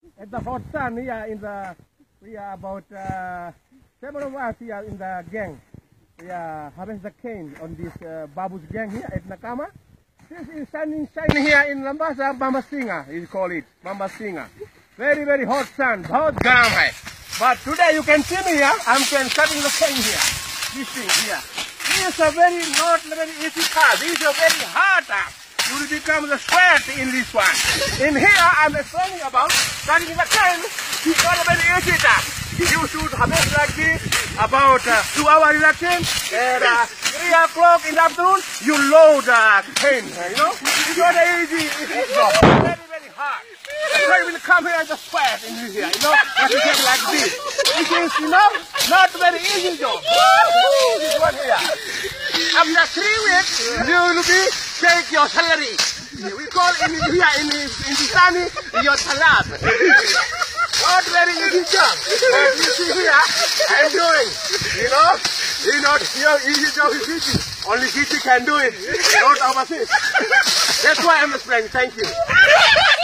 At the hot sun here we are about 7 of us here in the gang. We are harvest the cane on this babu's gang here at Nakama. This is shining here in Lambasa, Bambasinga, you call it, Bambasinga. Very, very hot sun, बहुत गर्म है. But today you can see me here, I'm cutting the cane here. This thing here. This is a not very easy task. This is a very hard task. You will become the sweat in this one. In here, I'm explaining about cutting the cane. It's not a very easy task. You should harvest like this about 2 hours in the cane, and 3 o'clock in the afternoon, you load cane, you know. It's not an easy job. Very, very hard. So you will come here and just sweat in here, you know. But you get like this. This is, you know, not very easy job. This one here. After 3 weeks, you will be take your salary. We call in here in Pakistani your salat. Not very easy job. But you see here, I'm doing. You know, your easy job is easy. Only Gigi can do it. Not overseas. That's why I'm explaining. Thank you.